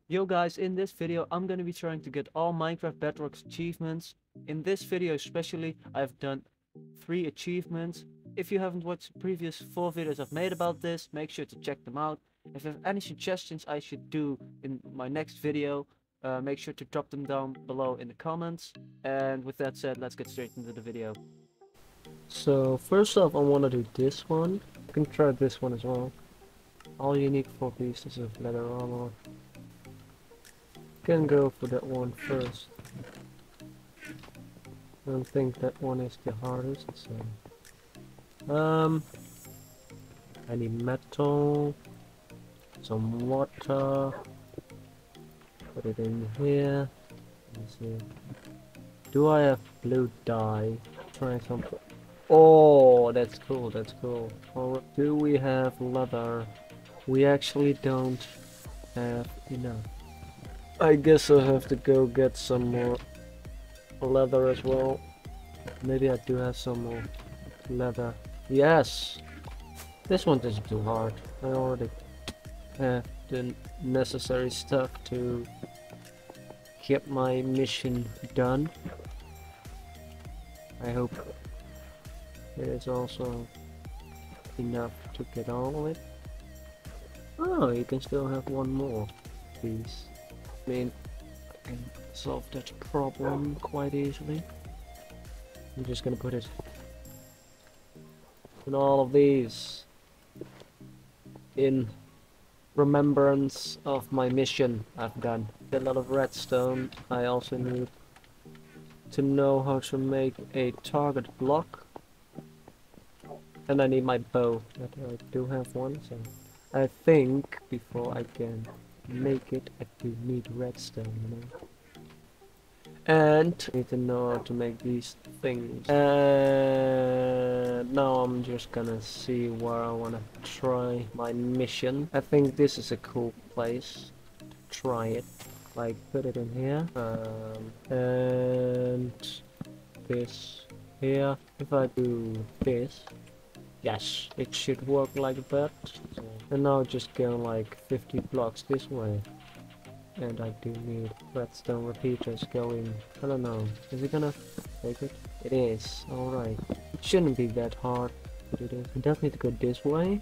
Yo guys, in this video I'm gonna be trying to get all Minecraft Bedrock's achievements. In this video especially, I've done 3 achievements. If you haven't watched the previous 4 videos I've made about this, make sure to check them out. If you have any suggestions I should do in my next video, make sure to drop them down below in the comments. And with that said, let's get straight into the video. So first off, I want to do this one. You can try this one as well. All you need for pieces of leather armor. Can go for that one first. I don't think that one is the hardest, so I need metal, some water, put it in here. Let's see. Do I have blue dye? Try something. Oh, that's cool, that's cool. Alright, do we have leather? We actually don't have enough. I guess I'll have to go get some more leather as well. Maybe I do have some more leather. Yes! This one isn't too hard. I already have the necessary stuff to get my mission done. I hope it is also enough to get all of it. Oh, you can still have one more piece. I mean, I can solve that problem quite easily. I'm just gonna put it in all of these in remembrance of my mission I've done. A lot of redstone. I also need to know how to make a target block. And I need my bow. I do have one, so I think before I can make it, I do need redstone, you know. And I need to know how to make these things. And now I'm just gonna see where I wanna try my mission. I think this is a cool place to try it. Like, put it in here. And this here. If I do this, yes, it should work like that. And now just go like 50 blocks this way. And I do need redstone repeaters going. I don't know. Is it gonna take it? It is. Alright. It shouldn't be that hard, but it is. I definitely need to go this way.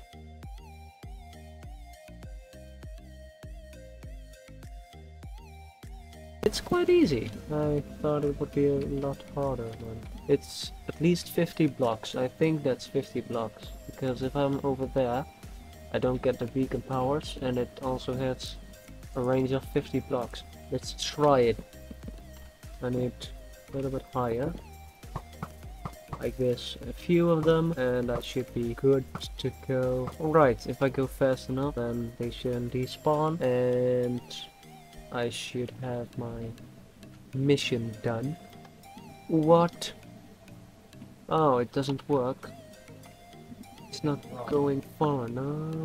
It's quite easy. I thought it would be a lot harder, but it's at least 50 blocks. I think that's 50 blocks. Because if I'm over there, I don't get the beacon powers, and it also has a range of 50 blocks. Let's try it. I need a little bit higher. Like this. A few of them, and I should be good to go. Alright, if I go fast enough, then they shouldn't despawn, and I should have my mission done. What? Oh, it doesn't work. It's not going far enough.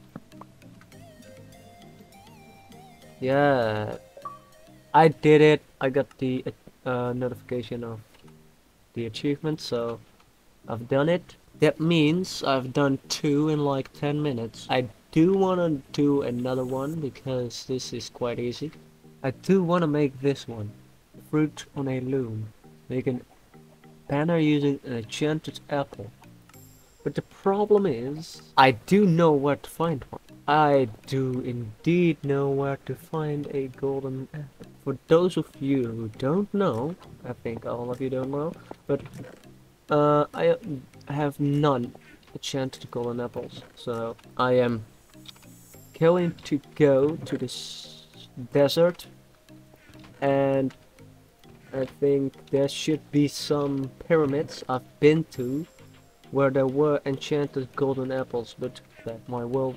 Yeah, I did it. I got the notification of the achievement, so I've done it. That means I've done 2 in like 10 minutes. I do want to do another one because this is quite easy. I do want to make this one. Fruit on a loom. Make a banner using an enchanted apple. But the problem is, I do know where to find one. I do indeed know where to find a golden apple. For those of you who don't know, I think all of you don't know, but I have none enchanted golden apples. So I am going to go to this desert, and I think there should be some pyramids I've been to where there were enchanted golden apples, but that my world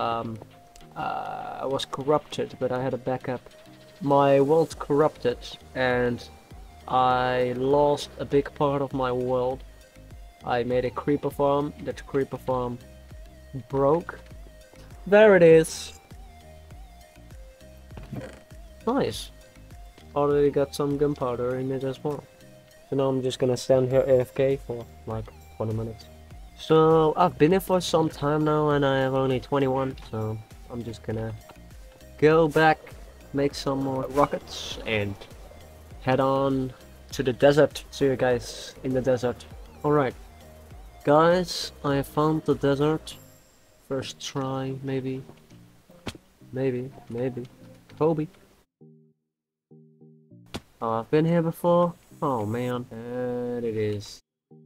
was corrupted, but I had a backup. My world corrupted and I lost a big part of my world. I made a creeper farm. That creeper farm broke. There it is. Nice. Already got some gunpowder in it as well. So now I'm just gonna stand here AFK for like 20 minutes. So I've been here for some time now and I have only 21, so I'm just gonna go back make some more rockets, and head on to the desert. See you guys in the desert. Alright, guys, I found the desert. First try, maybe. Maybe. Kobe. Oh, I've been here before? Oh man. And it is.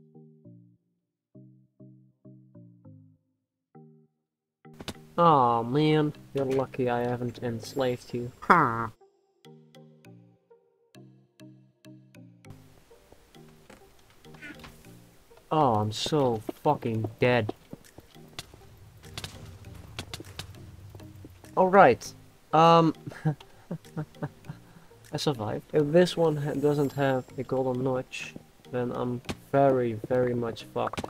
Oh man, you're lucky I haven't enslaved you. Ha! Oh, I'm so fucking dead. Alright. I survived. If this one doesn't have a golden notch, then I'm very, very much fucked.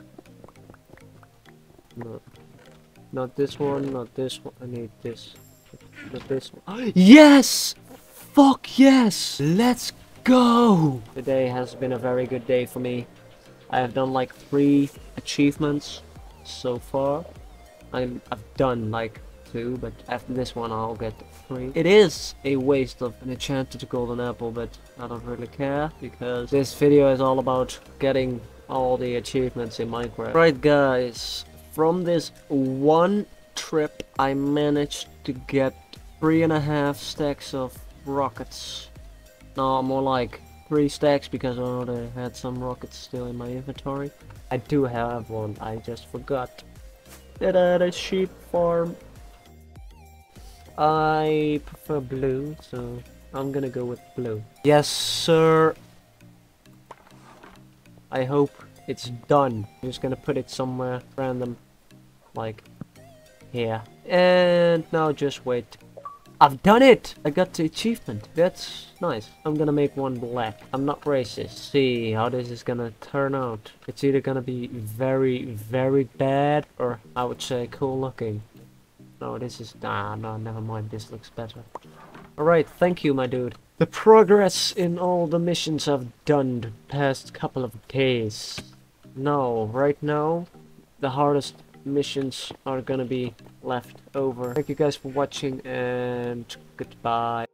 No. Not this one, not this one. I need this. Not this one. Yes! Fuck yes! Let's go! Today has been a very good day for me. I have done like 3 achievements so far. I've done like 2, but after this one I'll get 3. It is a waste of an enchanted golden apple, but I don't really care because this video is all about getting all the achievements in Minecraft. Right guys, from this one trip I managed to get 3.5 stacks of rockets. No, more like 3 stacks because I already had some rockets still in my inventory. I do have one, I just forgot. It at a sheep farm. I prefer blue, so I'm gonna go with blue. Yes, sir. I hope it's done. I'm just gonna put it somewhere random, like here. And now just wait. I've done it! I got the achievement. That's nice. I'm gonna make one black. I'm not racist. See how this is gonna turn out. It's either gonna be very, very bad, or I would say cool looking. No, this is... no, never mind. This looks better. Alright, thank you, my dude. The progress in all the missions I've done the past couple of days. No, right now, the hardest missions are gonna be left over. Thank you guys for watching, and goodbye.